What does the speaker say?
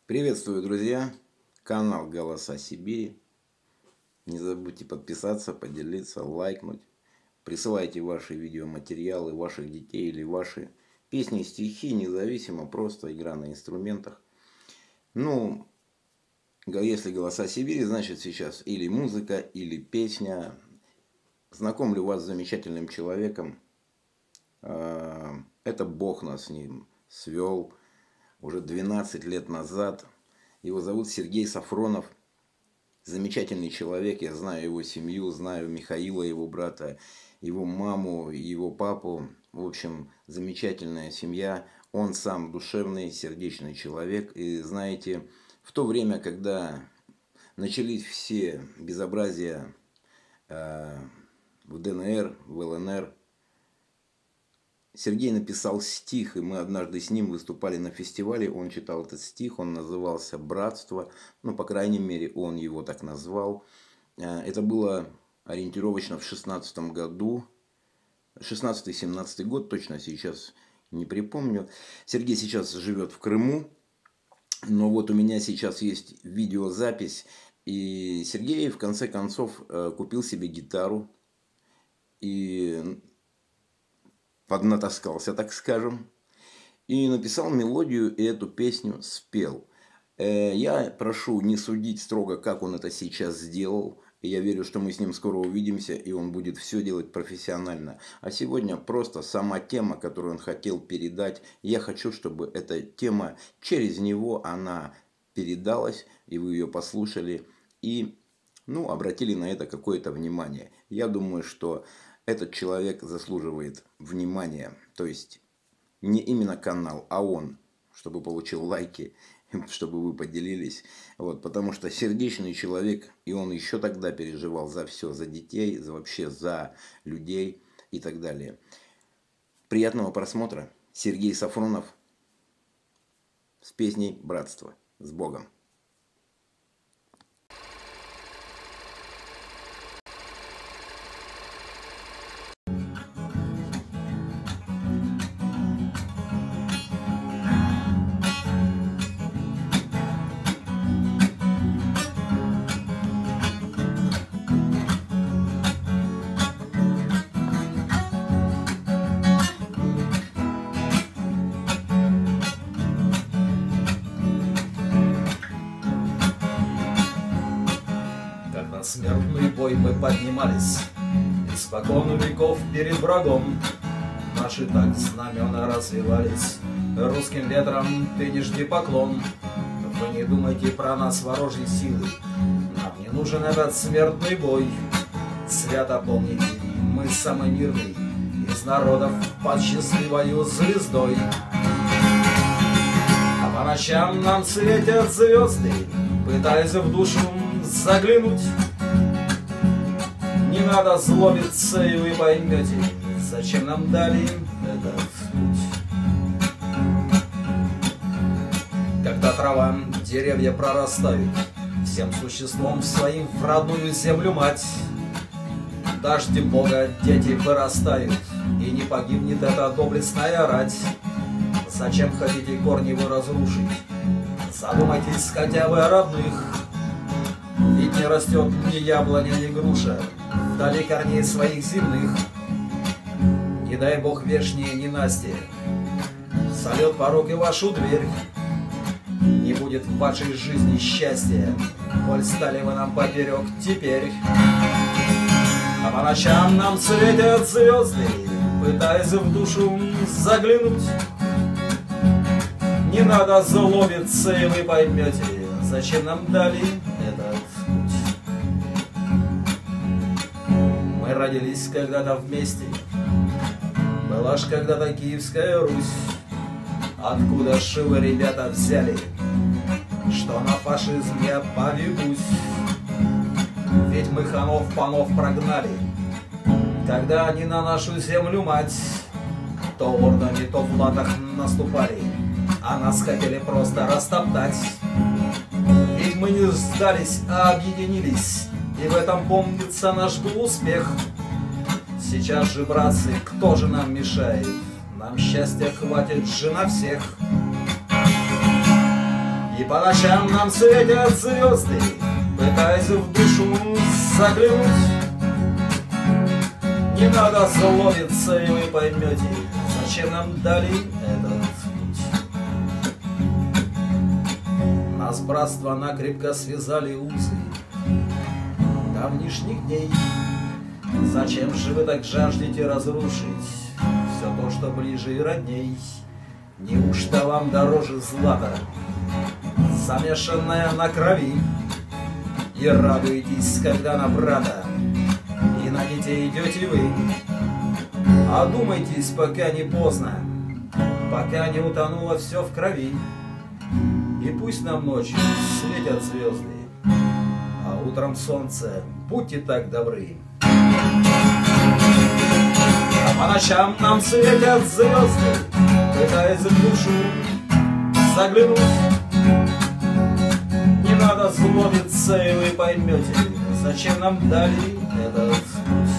Приветствую, друзья! Канал «Голоса Сибири». Не забудьте подписаться, поделиться, лайкнуть. Присылайте ваши видеоматериалы ваших детей или ваши песни и стихи, независимо, просто игра на инструментах. Ну, если «Голоса Сибири», значит сейчас или музыка, или песня. Знакомлю вас с замечательным человеком. Это Бог нас с ним свел уже 12 лет назад. Его зовут Сергей Сафронов. Замечательный человек. Я знаю его семью, знаю Михаила, его брата, его маму, его папу. В общем, замечательная семья. Он сам душевный, сердечный человек. И знаете, в то время, когда начались все безобразия в ДНР, в ЛНР, Сергей написал стих, и мы однажды с ним выступали на фестивале. Он читал этот стих, он назывался «Братство». Ну, по крайней мере, он его так назвал. Это было ориентировочно в 16-м году. 16-17 год, точно сейчас не припомню. Сергей сейчас живет в Крыму. Но вот у меня сейчас есть видеозапись. И Сергей, в конце концов, купил себе гитару. И поднатаскался, так скажем, и написал мелодию, и эту песню спел. Я прошу не судить строго, как он это сейчас сделал. Я верю, что мы с ним скоро увидимся, и он будет все делать профессионально. А сегодня просто сама тема, которую он хотел передать. Я хочу, чтобы эта тема через него, она передалась, и вы ее послушали, и обратили на это какое-то внимание. Я думаю, что этот человек заслуживает внимания, то есть не именно канал, а он, чтобы получил лайки, чтобы вы поделились. Вот, потому что сердечный человек, и он еще тогда переживал за все, за детей, вообще за людей и так далее. Приятного просмотра. Сергей Сафронов с песней «Братство». С Богом! На смертный бой мы поднимались испокон веков перед врагом. Наши так знамена развивались, русским ветром ты не жди поклон. Вы не думайте про нас ворожьи силы, нам не нужен этот смертный бой. Свято помните, мы самый мирный из народов под счастливою звездой. А по ночам нам светят звезды, пытаясь в душу заглянуть. Не надо злобиться, и вы поймете, зачем нам дали этот путь. Когда трава, деревья прорастают всем существом своим в родную землю мать, дожди Бога дети вырастают, и не погибнет эта доблестная рать. Зачем хотите корни вы разрушить? Задумайтесь хотя бы о родных. Ведь не растет ни яблоня, ни груша вдали корней своих земных. Не дай Бог вешнее ненастье сольет порог и вашу дверь. Не будет в вашей жизни счастья, коль стали вы нам поперек теперь. А по ночам нам светят звезды, пытаясь в душу заглянуть. Не надо злобиться, и вы поймете, зачем нам дали этот путь. Мы родились когда-то вместе, была ж когда-то Киевская Русь. Откуда ж вы, ребята, взяли, что на фашизм я поведусь? Ведь мы ханов-панов прогнали, когда они на нашу землю мать то ордами, то в латах наступали, а нас хотели просто растоптать. Ведь мы не сдались, а объединились, и в этом помнится наш был успех. Сейчас же, братцы, кто же нам мешает? Нам счастья хватит же на всех. И по ночам нам светят звезды, пытаясь в душу заглянуть. Не надо злобиться, и вы поймете, зачем нам дали этот путь. Нас, братство, накрепко связали узы давнишних дней. Зачем же вы так жаждете разрушить все то, что ближе и родней? Неужто вам дороже злато, замешанное на крови? И радуетесь, когда на брата и на детей идете вы. Одумайтесь, пока не поздно, пока не утонуло все в крови. И пусть нам ночью светят звезды, а утром солнце, будьте так добры. А по ночам нам светят звезды, пытаясь в душу заглянуть. Не надо злобиться, и вы поймете, зачем нам дали этот путь.